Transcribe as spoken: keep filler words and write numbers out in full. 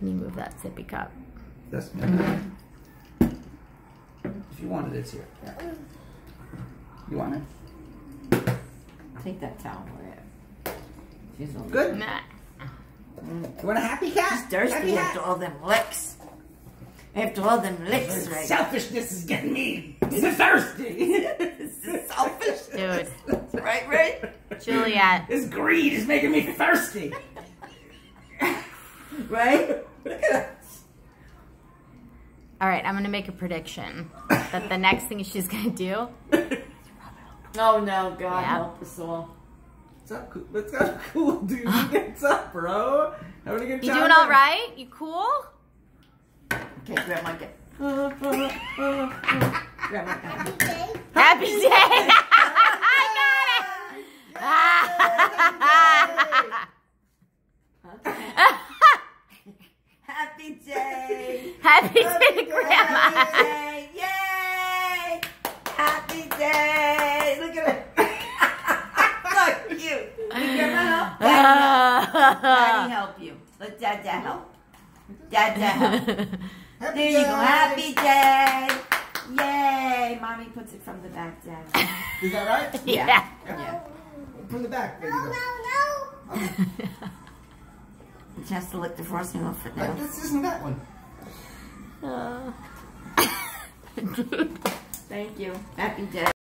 Can you move that sippy cup? This. If you wanted it, it's here. Yeah. You want it? Take that towel away. She's all Good. Nah. You want a happy cat? She's thirsty Happy after cat? all them licks. After all them licks, right? Selfishness is getting me thirsty. This is selfish. Dude. Right, right? Juliet. This greed is making me thirsty. Right? Look at us. All right, I'm going to make a prediction that the next thing she's going to do. Oh no, God Yeah. help us all. What's up, cool? What's up, cool dude? What's up, bro? Having a good You time? doing all right? You cool? Okay, Grandma, get. Grandma, Grandma. Happy day! I got it! Happy day! Happy day, Grandma! Happy day! Yay! Happy day! Look at it! So cute! Did Grandma help? Daddy help you. Let Dada help. Dada help. Happy There you day. go. Happy day! Yay! Mommy puts it from the back down. Is that right? Yeah. Yeah. From the back. There you go. She has to lick the frosting off it now. This isn't that one. Uh. Thank you. Happy day.